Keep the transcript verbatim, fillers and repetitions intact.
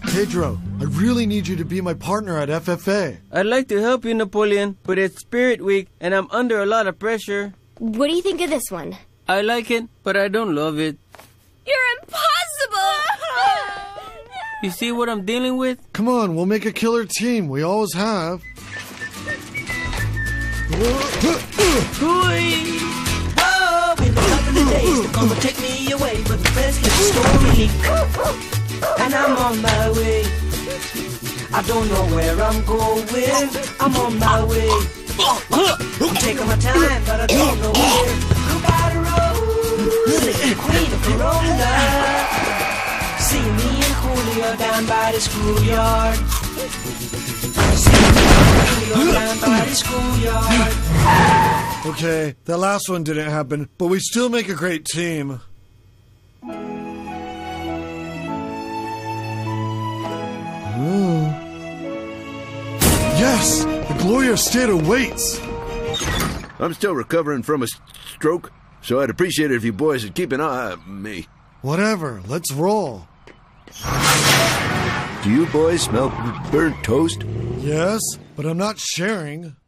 Pedro, I really need you to be my partner at F F A. I'd like to help you, Napoleon, but it's Spirit Week, and I'm under a lot of pressure. What do you think of this one? I like it, but I don't love it. You're impossible! You see what I'm dealing with? Come on, we'll make a killer team. We always have. Hooey! Whoa, been a couple of days to come and take me away, but the rest is a story. And I'm on my way. I don't know where I'm going. I'm on my way. I'm taking my time, but I don't know where. Goodbye to Rose, the queen of Corona. See me and Julio down by the schoolyard. See me and Julio down by the schoolyard. Okay, that last one didn't happen, but we still make a great team. Oh. Yes! The Gloria State awaits! I'm still recovering from a stroke, so I'd appreciate it if you boys would keep an eye on me. Whatever, let's roll. Do you boys smell burnt toast? Yes, but I'm not sharing.